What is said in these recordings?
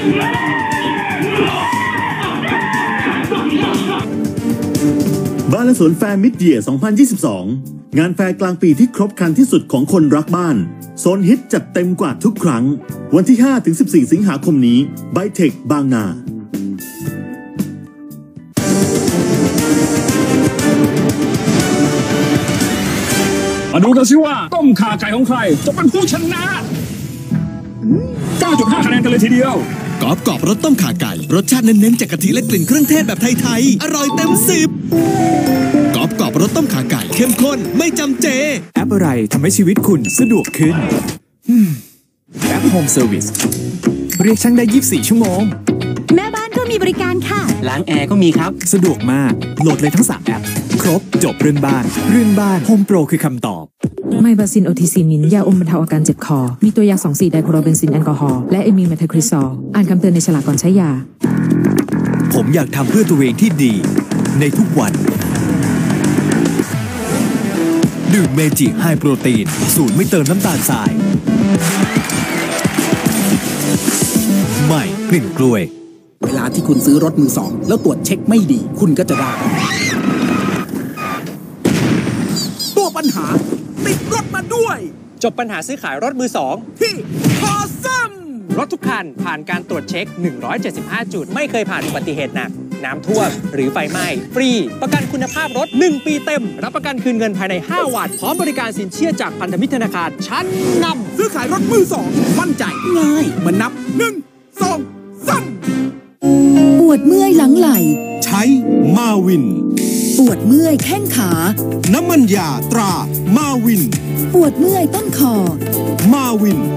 บ้านและสวนแฟร์มิดเยียร์ 2022 งานแฟร์กลางปีที่ครบครันที่สุดของคนรักบ้านโซนฮิตจัดเต็มกว่าทุกครั้งวันที่ 5-14 สิงหาคมนี้ไบเทคบางนามาดูกันสิว่าต้มข่าไก่ของใครจะเป็นผู้ชนะ 9.5 คะแนนกันเลยทีเดียวกรอบรสต้มข่าไก่รสชาติเน้นๆจากกะทิและกลิ่นเครื่องเทศแบบไทยๆอร่อยเต็ม10กรอบรสต้มข่าไก่เข้มข้นไม่จำเจแอปอะไรทำให้ชีวิตคุณสะดวกขึ้นแอป Home Service เรียกช่างได้24 ชั่วโมงแม่บ้านก็มีบริการค่ะล้างแอร์ก็มีครับสะดวกมากโหลดเลยทั้ง3แอปครบจบเรื่องบ้านHome Pro คือคำตอบไมบาซินโอทีซีมินยาอมบรรเทาอาการเจ็บคอมีตัวยา 2,4 ไดโคโรเบนซินแอลกอฮอล์และเอมิลเมทาคริซอลอ่านคำเตือนในฉลากก่อนใช้ยาผมอยากทำเพื่อตัวเองที่ดีในทุกวันดื่มเมจิไฮโปรตีนสูตรไม่เติมน้ำตาลทรายใหม่กลิ่นกล้วยเวลาที่คุณซื้อรถมือสองแล้วตรวจเช็คไม่ดีคุณก็จะได้ตัวปัญหาติดรถมาด้วยจบปัญหาซื้อขายรถมือสองที่คอซัมรถทุกคันผ่านการตรวจเช็ค175จุดไม่เคยผ่านอุบัติเหตุหนักน้ำท่วมหรือไฟไหม้ฟรีประกันคุณภาพรถ1 ปีเต็มรับประกันคืนเงินภายใน5 วันพร้อมบริการสินเชื่อจากพันธมิตรธนาคารชั้นนำซื้อขายรถมือสองมั่นใจง่ายเหมือนนับ1 2 3 ปวดเมื่อยหลังไหล่ใช้มาวินปวดเมื่อยแข้งขาน้ำมันยาตรามาวินปวดเมื่อยต้นคอมาวิน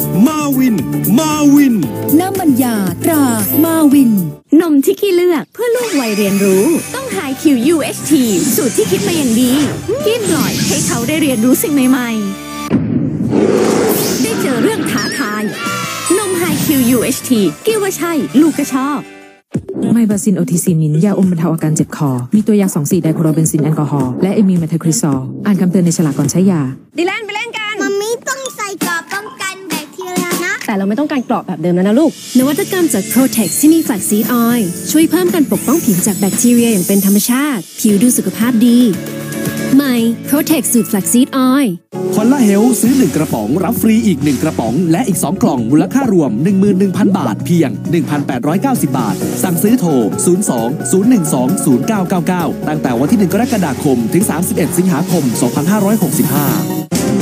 น้ำมันยาตรามาวินนมที่ขี้เลือกเพื่อลูกวัยเรียนรู้ต้อง High Q UHT สูตรที่คิดมาอย่างดีกินปล่อยให้เขาได้เรียนรู้สิ่งใหม่ๆได้เจอเรื่องท้าทายนม High Q UHT กิ้วว่าใช่ลูกก็ชอบไมบาซินโอทีซีมินยาอมบรรเทาอาการเจ็บคอมีตัวยา 2,4 ไดโคโรเบนซินแอลกอฮอล์และเอมิลเมทาคริซอลอ่านคำเตือนในฉลากก่อนใช้ยาดิแลนไปเล่นกันมัมมี่ต้องใส่กรอบป้องกันแบคทีเรียนะแต่เราไม่ต้องการกรอบแบบเดิมแล้วนะลูกนวัตกรรมจาก Protex ที่มี Flaxseed Oil ช่วยเพิ่มการปกป้องผิวจากแบคทีเรียอย่างเป็นธรรมชาติผิวดูสุขภาพดีใหม่ Protex สูตร Flaxseed Oil คอลลาเฮลซื้อ1กระป๋องรับฟรีอีก1กระป๋องและอีก2กล่องมูลค่ารวม 11,000 บาทเพียง 1,890 บาทสั่งซื้อโทร02-012-0999ตั้งแต่วันที่1กรกฎาคมถึง31สิงหาคม2565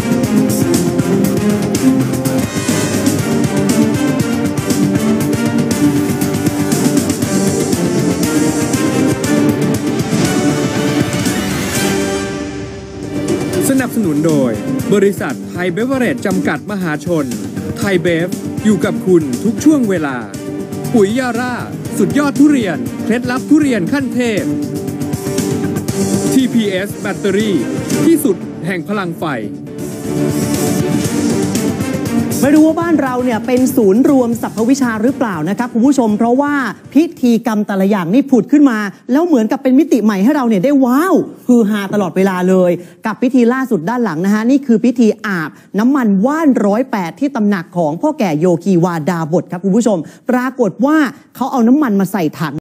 สนับสนุนโดยบริษัทไทยเบเวอเรจจำกัดมหาชนไทยเบฟอยู่กับคุณทุกช่วงเวลาปุ๋ยยาร่าสุดยอดทุเรียนเคล็ดลับทุเรียนขั้นเทพ TPS แบตเตอรี่ที่สุดแห่งพลังไฟไม่รู้ว่าบ้านเราเนี่ยเป็นศูนย์รวมสรรพวิชาหรือเปล่านะครับคุณผู้ชมเพราะว่าพิธีกรรมแต่ละอย่างนี่ผุดขึ้นมาแล้วเหมือนกับเป็นมิติใหม่ให้เราเนี่ยได้ว้าวฮือฮาตลอดเวลาเลยกับพิธีล่าสุดด้านหลังนะฮะนี่คือพิธีอาบน้ำมันว่าน108ที่ตำหนักของพ่อแก่โยคีวาดาบทครับคุณผู้ชมปรากฏว่าเขาเอาน้ำมันมาใส่ถัง